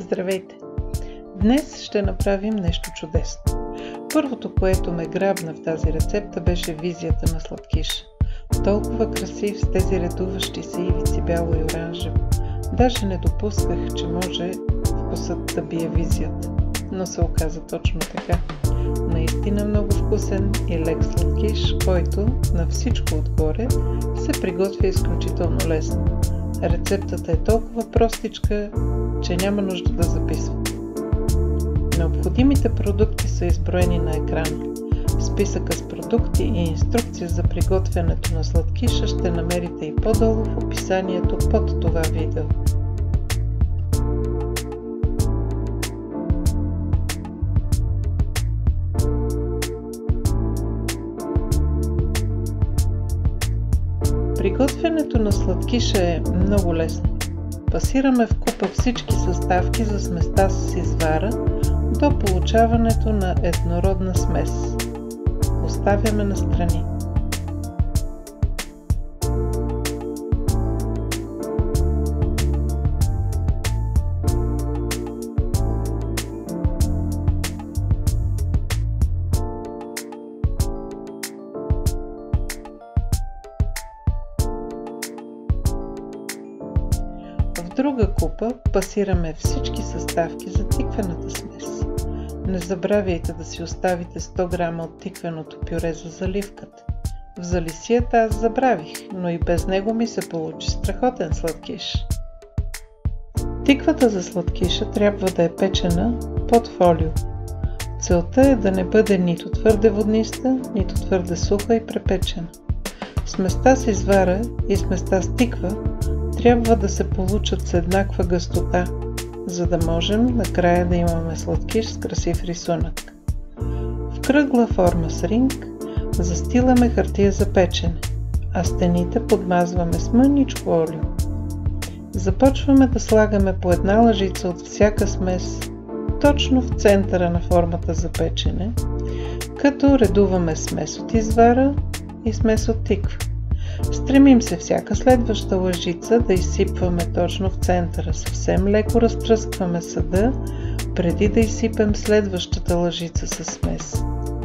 Здравейте! Днес ще направим нещо чудесно. Първото, което ме грабна в тази рецепта, беше визията на сладкиш. Толкова красив с тези редуващи се ивици бяло и оранжево. Даже не допусках, че може вкусът да бие визията. Но се оказа точно така. Наистина много вкусен и лек сладкиш, който на всичко отгоре се приготвя изключително лесно. Рецептата е толкова простичка, че няма нужда да записвам. Необходимите продукти са изброени на екрана. Списъка с продукти и инструкция за приготвянето на сладкиша ще намерите и по-долу в описанието под това видео. Приготвянето на сладкиша е много лесно. Пасираме в купа всички съставки за сместа с извара до получаването на еднородна смес. Оставяме настрани. В друга купа пасираме всички съставки за тиквената смес. Не забравяйте да си оставите 100 грама от тиквеното пюре за заливката. В залисията аз забравих, но и без него ми се получи страхотен сладкиш. Тиквата за сладкиша трябва да е печена под фолио. Целта е да не бъде нито твърде водниста, нито твърде суха и препечена. Сместа с извара и сместа с тиква трябва да се получат с еднаква гъстота, за да можем накрая да имаме сладкиш с красив рисунък. В кръгла форма с ринг застиламе хартия за печене, а стените подмазваме с мъничко олио. Започваме да слагаме по една лъжица от всяка смес точно в центъра на формата за печене, като редуваме смес от извара и смес от тиква. Стремим се всяка следваща лъжица да изсипваме точно в центъра. Съвсем леко разпръскваме съда, преди да изсипем следващата лъжица със смес.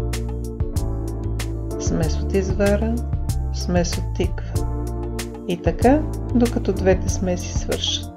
Смес от извара, смес от тиква. И така, докато двете смеси свършат.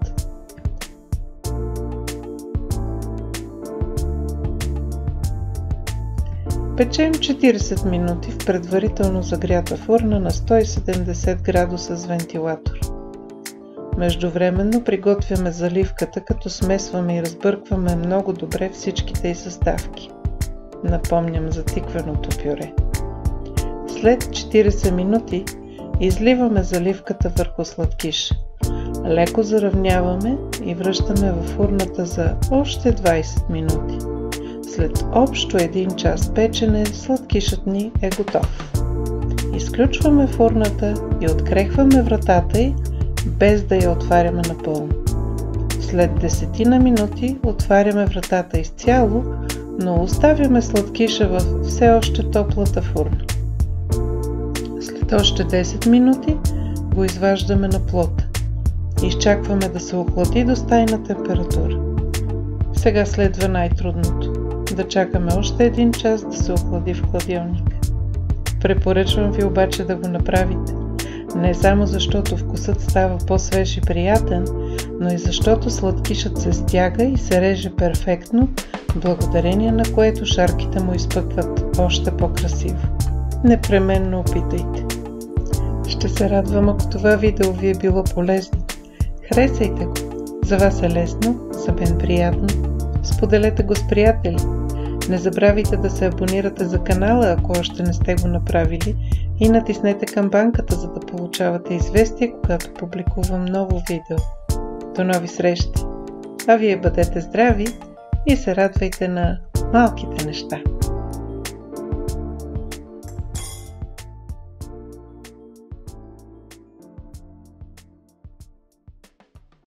Печем 40 минути в предварително загрята фурна на 170 градуса с вентилатор. Междувременно приготвяме заливката, като смесваме и разбъркваме много добре всичките й съставки. Напомням за тиквеното пюре. След 40 минути изливаме заливката върху сладкиша. Леко заравняваме и връщаме във фурната за още 20 минути. След общо 1 час печене, сладкишът ни е готов. Изключваме фурната и открехваме вратата й, без да я отваряме напълно. След 10 минути отваряме вратата изцяло, но оставяме сладкиша в все още топлата фурна. След още 10 минути го изваждаме на плота. Изчакваме да се охлади до стайна температура. Сега следва най-трудното. Да чакаме още 1 час да се охлади в хладилника. Препоръчвам ви обаче да го направите. Не само защото вкусът става по-свеж и приятен, но и защото сладкишът се стяга и се реже перфектно, благодарение на което шарките му изпъкват още по-красиво. Непременно опитайте! Ще се радвам, ако това видео ви е било полезно. Харесайте го! За вас е лесно, за мен приятно. Споделете го с приятели. Не забравяйте да се абонирате за канала, ако още не сте го направили, и натиснете камбанката, за да получавате известия, когато публикувам ново видео. До нови срещи! А вие бъдете здрави и се радвайте на малките неща!